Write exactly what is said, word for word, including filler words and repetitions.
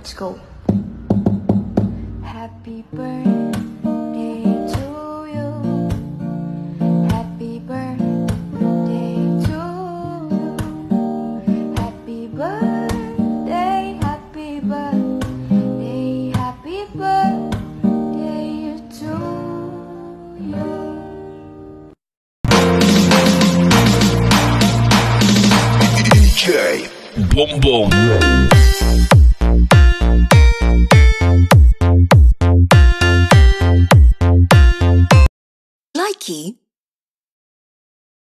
Let's go. Happy birthday to you. Happy birthday to you. Happy birthday, happy birthday, happy birthday to you. D J Boom Boom. Likey